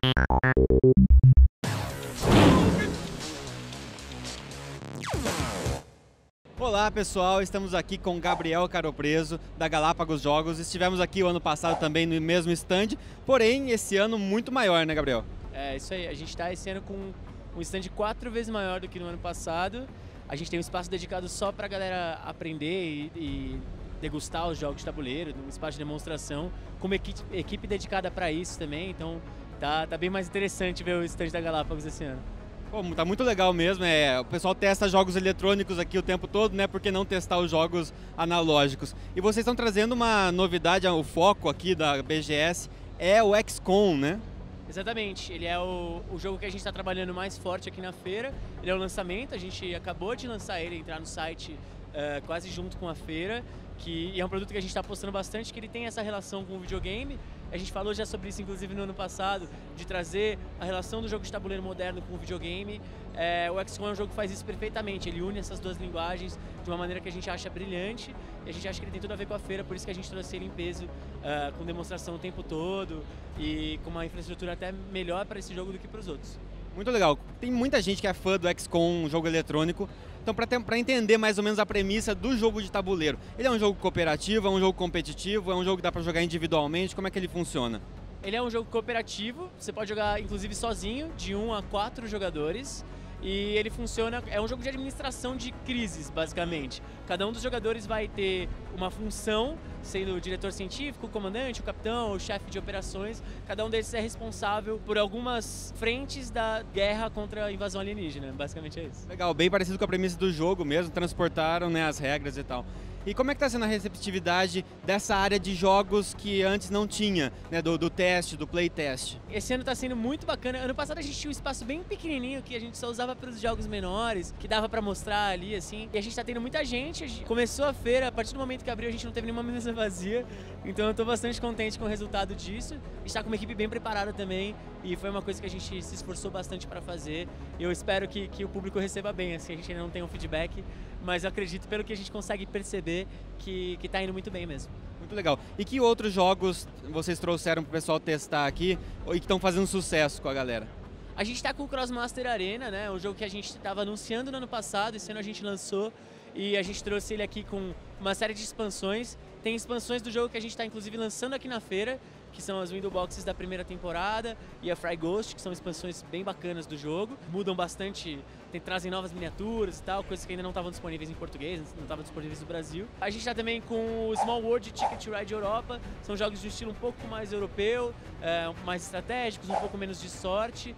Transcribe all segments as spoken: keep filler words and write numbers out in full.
Olá pessoal, estamos aqui com Gabriel Caropreso da Galápagos Jogos. Estivemos aqui o ano passado também no mesmo stand, porém esse ano muito maior, né, Gabriel? É isso aí, a gente está esse ano com um stand quatro vezes maior do que no ano passado. A gente tem um espaço dedicado só para a galera aprender e, e degustar os jogos de tabuleiro, um espaço de demonstração, com uma equipe, equipe dedicada para isso também, então tá, tá bem mais interessante ver o stand da Galápagos esse ano. Pô, tá muito legal mesmo, é, o pessoal testa jogos eletrônicos aqui o tempo todo, né? Por que não testar os jogos analógicos? E vocês estão trazendo uma novidade, o foco aqui da B G S é o X COM, né? Exatamente, ele é o, o jogo que a gente está trabalhando mais forte aqui na feira, ele é o lançamento, a gente acabou de lançar ele, entrar no site uh, quase junto com a feira, que e é um produto que a gente está apostando bastante, que ele tem essa relação com o videogame. A gente falou já sobre isso, inclusive, no ano passado, de trazer a relação do jogo de tabuleiro moderno com o videogame. É, o X COM é um jogo que faz isso perfeitamente, ele une essas duas linguagens de uma maneira que a gente acha brilhante, e a gente acha que ele tem tudo a ver com a feira, por isso que a gente trouxe ele em peso, uh, com demonstração o tempo todo, e com uma infraestrutura até melhor para esse jogo do que para os outros. Muito legal. Tem muita gente que é fã do X COM, um jogo eletrônico. Então, para entender mais ou menos a premissa do jogo de tabuleiro, ele é um jogo cooperativo, é um jogo competitivo, é um jogo que dá para jogar individualmente, como é que ele funciona? Ele é um jogo cooperativo, você pode jogar inclusive sozinho, de um a quatro jogadores. E ele funciona, é um jogo de administração de crises, basicamente. Cada um dos jogadores vai ter uma função, sendo o diretor científico, o comandante, o capitão, o chefe de operações. Cada um deles é responsável por algumas frentes da guerra contra a invasão alienígena, basicamente é isso. Legal, bem parecido com a premissa do jogo mesmo, transportaram, né, as regras e tal. E como é que está sendo a receptividade dessa área de jogos que antes não tinha, né, do, do teste, do playtest? Esse ano está sendo muito bacana. Ano passado a gente tinha um espaço bem pequenininho que a gente só usava para os jogos menores, que dava para mostrar ali, assim. E a gente está tendo muita gente. A gente começou a feira, a partir do momento que abriu a gente não teve nenhuma mesa vazia. Então eu estou bastante contente com o resultado disso. A gente está com uma equipe bem preparada também e foi uma coisa que a gente se esforçou bastante para fazer. E eu espero que, que o público receba bem, assim, a gente ainda não tem um feedback, mas eu acredito, pelo que a gente consegue perceber, que, que tá indo muito bem mesmo. Muito legal. E que outros jogos vocês trouxeram para o pessoal testar aqui e que estão fazendo sucesso com a galera? A gente está com o Crossmaster Arena, né? Um jogo que a gente estava anunciando no ano passado, esse ano a gente lançou e a gente trouxe ele aqui com uma série de expansões. Tem expansões do jogo que a gente está inclusive lançando aqui na feira, que são as Window Boxes da primeira temporada e a Fry Ghost, que são expansões bem bacanas do jogo. Mudam bastante, tem, trazem novas miniaturas e tal, coisas que ainda não estavam disponíveis em português, não estavam disponíveis no Brasil. A gente está também com o Small World e Ticket to Ride Europa, são jogos de um estilo um pouco mais europeu, é, mais estratégicos, um pouco menos de sorte.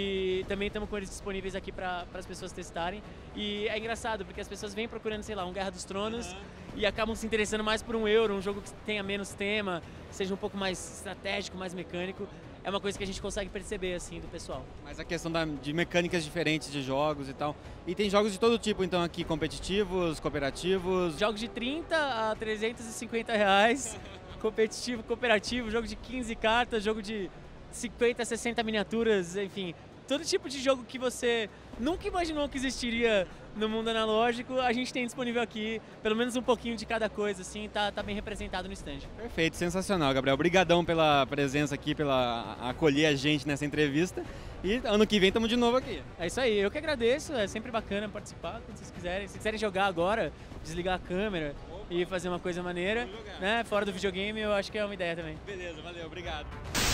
E também estamos com eles disponíveis aqui para as pessoas testarem. E é engraçado, porque as pessoas vêm procurando, sei lá, um Guerra dos Tronos, uhum, e acabam se interessando mais por um euro, um jogo que tenha menos tema, seja um pouco mais estratégico, mais mecânico. É uma coisa que a gente consegue perceber, assim, do pessoal. Mas a questão da, de mecânicas diferentes de jogos e tal. E tem jogos de todo tipo, então, aqui, competitivos, cooperativos? Jogos de trinta a trezentos e cinquenta reais, competitivo, cooperativo, jogo de quinze cartas, jogo de cinquenta, sessenta miniaturas, enfim, todo tipo de jogo que você nunca imaginou que existiria no mundo analógico, a gente tem disponível aqui, pelo menos um pouquinho de cada coisa, assim, tá, tá bem representado no stand. Perfeito, sensacional, Gabriel. Obrigadão pela presença aqui, pela acolher a gente nessa entrevista. E ano que vem estamos de novo aqui. É isso aí, eu que agradeço, é sempre bacana participar, quando vocês quiserem. Se quiserem jogar agora, desligar a câmera e fazer uma coisa maneira, né, fora do videogame, eu acho que é uma ideia também. Beleza, valeu, obrigado.